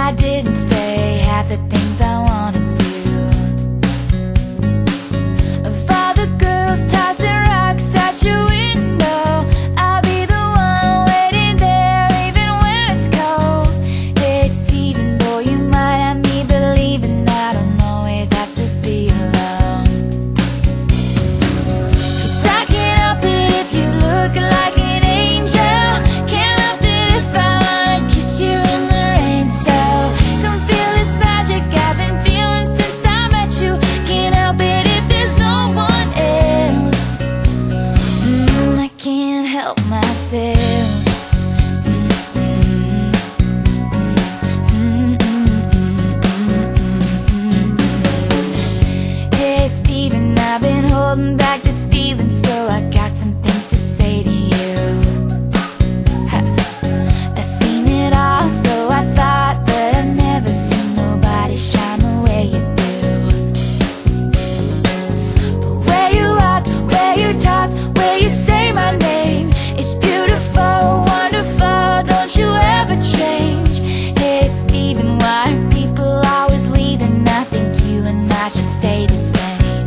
I didn't say half the things I wanted to. Of all the girls tossing rocks at your window, I'll be the one waiting there even when it's cold. Hey Steven, boy, you might have me believing I don't always have to be alone. 'Cause I can't help it if you look like an angel. Can't help it if I wanna kiss you in the rain. So come feel this magic I've been feeling since I met you. Can't help it if there's no one else. I can't help myself. Hey Steven, I've been holding back this feeling, so I got some things to say to you. I've seen it all, so I thought that I'd never seen nobody shine the way you do. The way you walk, where you talk, where you say my name, it's beautiful, wonderful, don't you ever change. Hey Steven, why are people always leaving? I think you and I should stay the same.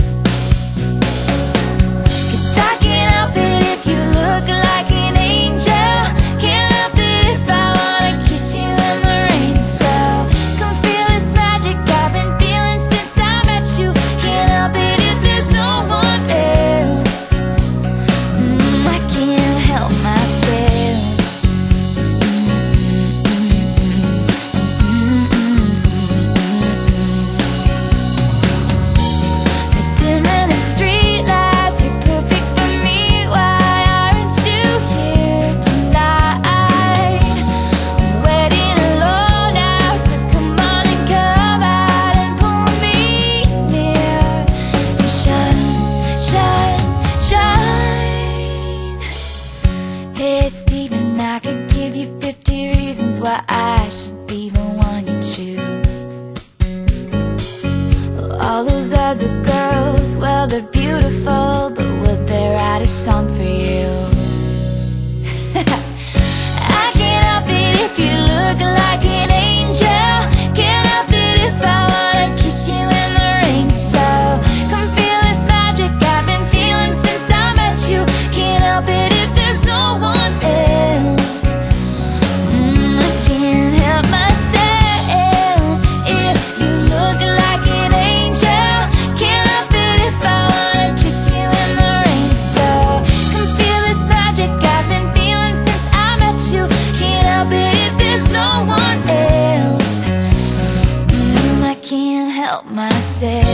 'Cause I can't help it if you look like an angel. Can't help it if I wanna kiss you in the rain. So come feel this magic I've been feeling since I met you. Can't help it if there's no one else. I can't help myself. The dim and the street lights, you're perfect for me. Why aren't you here tonight? I'm waiting alone now, so come on and come out and pull me near. Shine, shine, shine. Hey Steven, I could give you 50 reasons why I should be the one you choose. All those other girls, well, they're beautiful, but would they write a song for you? I can't help it if you look like an angel. Can't help it if I wanna kiss you in the rain. So come feel this magic I've been feeling since I met you. Can't help it if there's no one else. I can't help myself if you look like an angel. Can't help it if I wanna kiss you in the rain. So come feel this magic I've been feeling since I met you. Can't help it if there's no one else. I can't help myself.